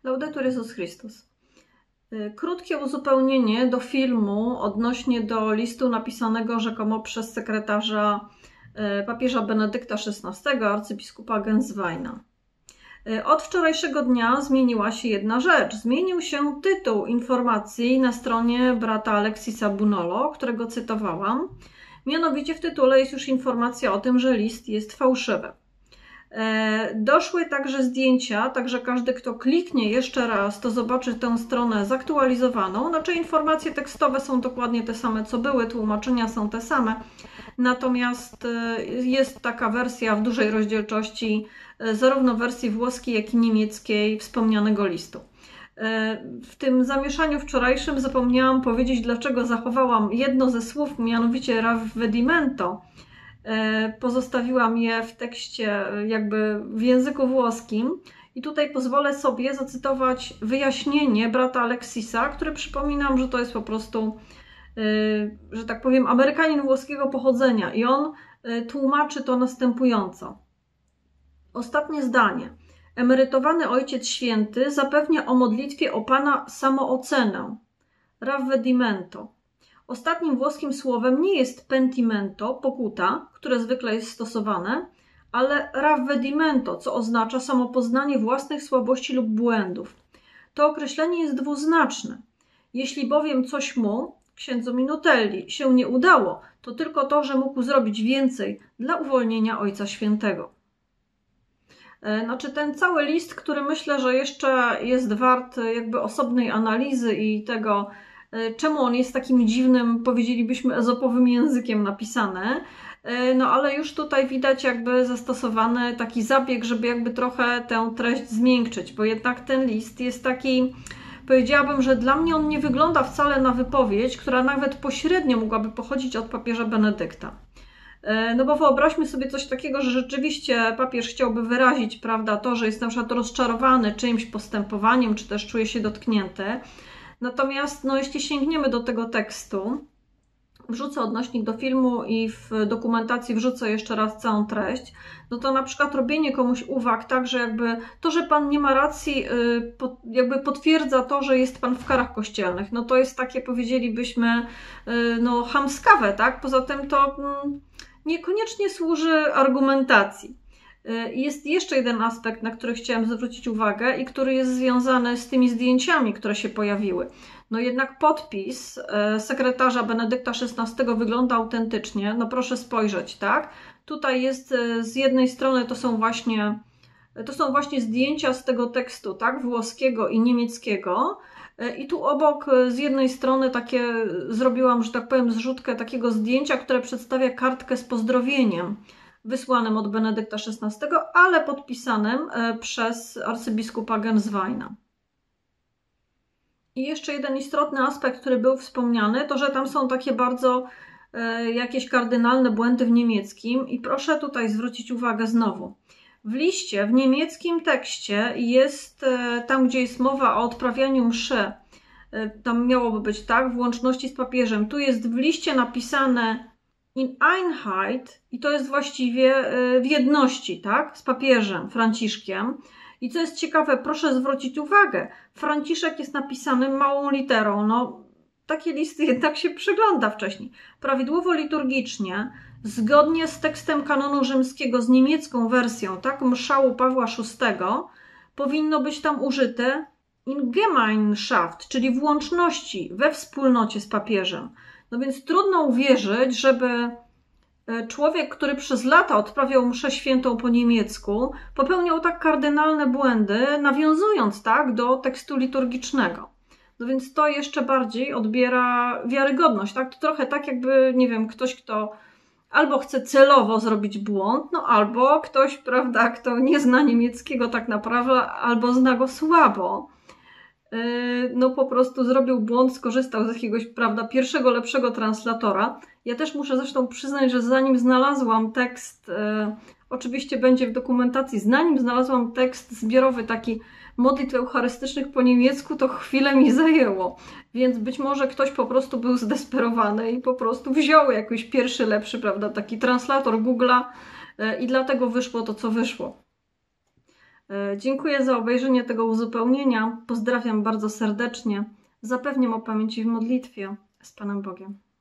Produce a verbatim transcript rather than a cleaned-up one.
Laudetur Jezus Chrystus. Krótkie uzupełnienie do filmu odnośnie do listu napisanego rzekomo przez sekretarza papieża Benedykta szesnastego, arcybiskupa Gensweina. Od wczorajszego dnia zmieniła się jedna rzecz. Zmienił się tytuł informacji na stronie brata Aleksisa Bunolo, którego cytowałam. Mianowicie w tytule jest już informacja o tym, że list jest fałszywy. Doszły także zdjęcia, także każdy, kto kliknie jeszcze raz, to zobaczy tę stronę zaktualizowaną. Znaczy informacje tekstowe są dokładnie te same, co były, tłumaczenia są te same. Natomiast jest taka wersja w dużej rozdzielczości, zarówno wersji włoskiej, jak i niemieckiej wspomnianego listu. W tym zamieszaniu wczorajszym zapomniałam powiedzieć, dlaczego zachowałam jedno ze słów, mianowicie ravvedimento. Pozostawiłam je w tekście jakby w języku włoskim i tutaj pozwolę sobie zacytować wyjaśnienie brata Aleksisa, który przypominam, że to jest po prostu, że tak powiem, Amerykanin włoskiego pochodzenia i on tłumaczy to następująco. Ostatnie zdanie. Emerytowany Ojciec Święty zapewnia o modlitwie o Pana samoocenę. Ravvedimento. Ostatnim włoskim słowem nie jest pentimento, pokuta, które zwykle jest stosowane, ale ravvedimento, co oznacza samopoznanie własnych słabości lub błędów. To określenie jest dwuznaczne. Jeśli bowiem coś mu, księdzu Minutelli, się nie udało, to tylko to, że mógł zrobić więcej dla uwolnienia Ojca Świętego. Znaczy ten cały list, który myślę, że jeszcze jest wart jakby osobnej analizy i tego, czemu on jest takim dziwnym, powiedzielibyśmy, ezopowym językiem napisany, no ale już tutaj widać jakby zastosowany taki zabieg, żeby jakby trochę tę treść zmiękczyć, bo jednak ten list jest taki, powiedziałabym, że dla mnie on nie wygląda wcale na wypowiedź, która nawet pośrednio mogłaby pochodzić od papieża Benedykta. No bo wyobraźmy sobie coś takiego, że rzeczywiście papież chciałby wyrazić, prawda, to, że jest na przykład rozczarowany czyimś postępowaniem, czy też czuje się dotknięty. Natomiast no, jeśli sięgniemy do tego tekstu, wrzucę odnośnik do filmu i w dokumentacji wrzucę jeszcze raz całą treść, no to na przykład robienie komuś uwag tak, że jakby to, że Pan nie ma racji, jakby potwierdza to, że jest Pan w karach kościelnych. No to jest takie, powiedzielibyśmy, no chamskawe, tak? Poza tym to niekoniecznie służy argumentacji. Jest jeszcze jeden aspekt, na który chciałam zwrócić uwagę i który jest związany z tymi zdjęciami, które się pojawiły. No jednak podpis sekretarza Benedykta szesnastego wygląda autentycznie. No proszę spojrzeć, tak? Tutaj jest z jednej strony to są właśnie, to są właśnie zdjęcia z tego tekstu, tak? Włoskiego i niemieckiego. I tu obok z jednej strony takie zrobiłam, że tak powiem, zrzutkę takiego zdjęcia, które przedstawia kartkę z pozdrowieniem wysłanym od Benedykta szesnastego, ale podpisanym przez arcybiskupa Gensweina. I jeszcze jeden istotny aspekt, który był wspomniany, to że tam są takie bardzo e, jakieś kardynalne błędy w niemieckim i proszę tutaj zwrócić uwagę znowu. W liście, w niemieckim tekście jest e, tam, gdzie jest mowa o odprawianiu mszy, e, tam miałoby być tak, w łączności z papieżem. Tu jest w liście napisane in Einheit i to jest właściwie e, w jedności, tak, z papieżem Franciszkiem. I co jest ciekawe, proszę zwrócić uwagę, Franciszek jest napisany małą literą, no takie listy jednak się przegląda wcześniej. Prawidłowo liturgicznie, zgodnie z tekstem kanonu rzymskiego, z niemiecką wersją, tak, mszału Pawła szóstego, powinno być tam użyte in Gemeinschaft, czyli w łączności, we wspólnocie z papieżem. No więc trudno uwierzyć, żeby człowiek, który przez lata odprawiał mszę świętą po niemiecku, popełniał tak kardynalne błędy, nawiązując tak do tekstu liturgicznego. No więc to jeszcze bardziej odbiera wiarygodność. Tak? To trochę tak jakby, nie wiem, ktoś, kto albo chce celowo zrobić błąd, no albo ktoś, prawda, kto nie zna niemieckiego tak naprawdę, albo zna go słabo, no po prostu zrobił błąd, skorzystał z jakiegoś, prawda, pierwszego, lepszego translatora. Ja też muszę zresztą przyznać, że zanim znalazłam tekst, e, oczywiście będzie w dokumentacji, zanim znalazłam tekst zbiorowy taki modlitw eucharystycznych po niemiecku, to chwilę mi zajęło. Więc być może ktoś po prostu był zdesperowany i po prostu wziął jakiś pierwszy, lepszy, prawda, taki translator Google'a e, i dlatego wyszło to, co wyszło. Dziękuję za obejrzenie tego uzupełnienia. Pozdrawiam bardzo serdecznie. Zapewniam o pamięci w modlitwie. Z Panem Bogiem.